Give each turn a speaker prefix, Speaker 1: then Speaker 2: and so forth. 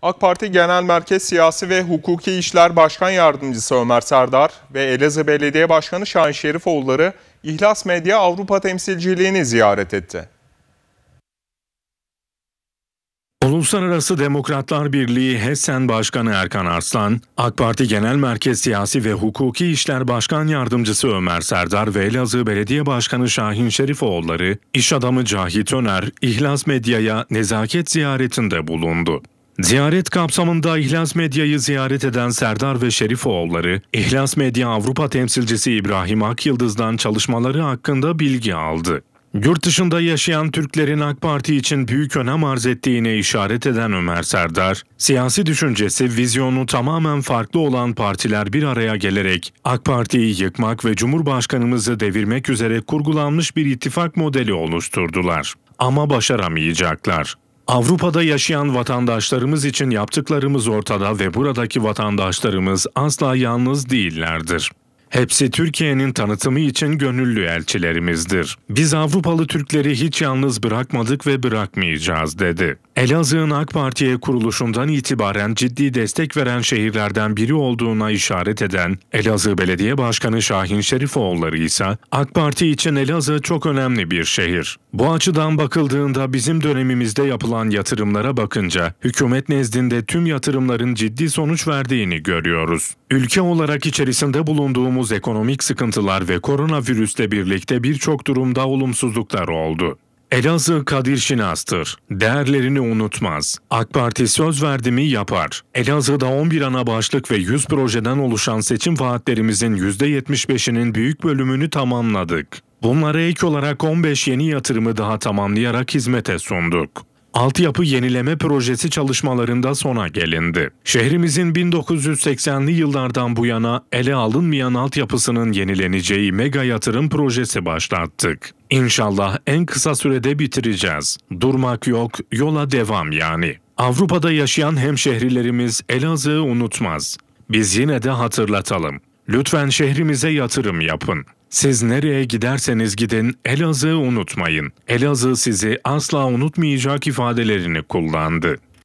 Speaker 1: AK Parti Genel Merkez Siyasi ve Hukuki İşler Başkan Yardımcısı Ömer Serdar ve Elazığ Belediye Başkanı Şahin Şerifoğulları İhlas Medya Avrupa temsilciliğini ziyaret etti.
Speaker 2: Uluslararası Demokratlar Birliği HESSEN Başkanı Erkan Arslan, AK Parti Genel Merkez Siyasi ve Hukuki İşler Başkan Yardımcısı Ömer Serdar ve Elazığ Belediye Başkanı Şahin Şerifoğulları, iş adamı Cahit Öner, İhlas Medya'ya nezaket ziyaretinde bulundu. Ziyaret kapsamında İhlas Medya'yı ziyaret eden Serdar ve Şerifoğulları, İhlas Medya Avrupa temsilcisi İbrahim Akyıldız'dan çalışmaları hakkında bilgi aldı. Yurt dışında yaşayan Türklerin AK Parti için büyük önem arz ettiğine işaret eden Ömer Serdar, siyasi düşüncesi, vizyonu tamamen farklı olan partiler bir araya gelerek AK Parti'yi yıkmak ve Cumhurbaşkanımızı devirmek üzere kurgulanmış bir ittifak modeli oluşturdular. Ama başaramayacaklar. Avrupa'da yaşayan vatandaşlarımız için yaptıklarımız ortada ve buradaki vatandaşlarımız asla yalnız değillerdir. Hepsi Türkiye'nin tanıtımı için gönüllü elçilerimizdir. Biz Avrupalı Türkleri hiç yalnız bırakmadık ve bırakmayacağız dedi. Elazığ'ın AK Parti'ye kuruluşundan itibaren ciddi destek veren şehirlerden biri olduğuna işaret eden Elazığ Belediye Başkanı Şahin Şerifoğulları ise AK Parti için Elazığ çok önemli bir şehir. Bu açıdan bakıldığında bizim dönemimizde yapılan yatırımlara bakınca hükümet nezdinde tüm yatırımların ciddi sonuç verdiğini görüyoruz. Ülke olarak içerisinde bulunduğumuz ekonomik sıkıntılar ve koronavirüsle birlikte birçok durumda olumsuzluklar oldu. Elazığ kadir şinastır. Değerlerini unutmaz. AK Parti söz verdi mi yapar. Elazığ'da 11 ana başlık ve 100 projeden oluşan seçim vaatlerimizin %75'inin büyük bölümünü tamamladık. Bunlara ek olarak 15 yeni yatırımı daha tamamlayarak hizmete sunduk. Altyapı yenileme projesi çalışmalarında sona gelindi. Şehrimizin 1980'li yıllardan bu yana ele alınmayan altyapısının yenileneceği mega yatırım projesi başlattık. İnşallah en kısa sürede bitireceğiz. Durmak yok, yola devam yani. Avrupa'da yaşayan hemşehrilerimiz Elazığ'ı unutmaz. Biz yine de hatırlatalım. Lütfen şehrimize yatırım yapın. Siz nereye giderseniz gidin Elazığ'ı unutmayın. Elazığ sizi asla unutmayacak ifadelerini kullandı.